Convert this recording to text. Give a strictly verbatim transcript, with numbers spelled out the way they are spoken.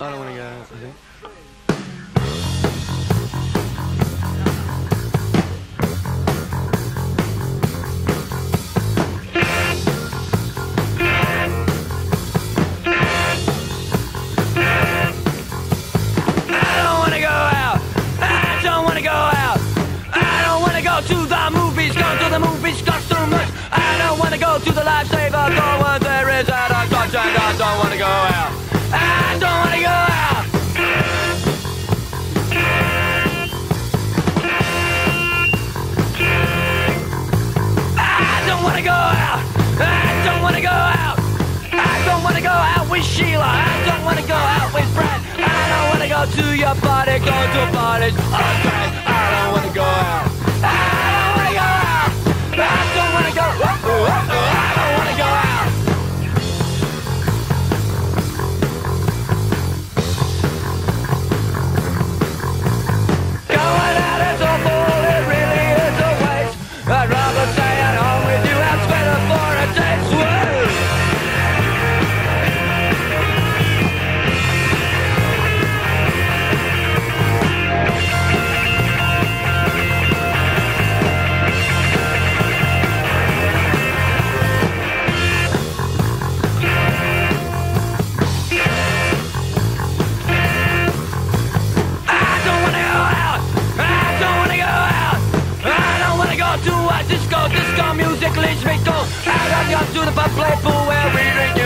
I don't want to go. I think. To the movies, go to the movies, cost too much. I don't wanna go to the lifesaver, go where there is out of touch, and I don't wanna go out. I don't wanna go out. I don't wanna go out. I don't wanna go out. I don't wanna go out with Sheila. I don't wanna go out with Brad. I don't wanna go to your party, go to parties. Okay, I don't wanna go out. I don't wanna go out. I don't wanna go. I don't wanna go out. Going out is a fool. It really is a waste. I'd rather stay at home with you. That's better for a taste. Whoa. To a disco, disco music leads me to. I got to the pub, play pool where we drink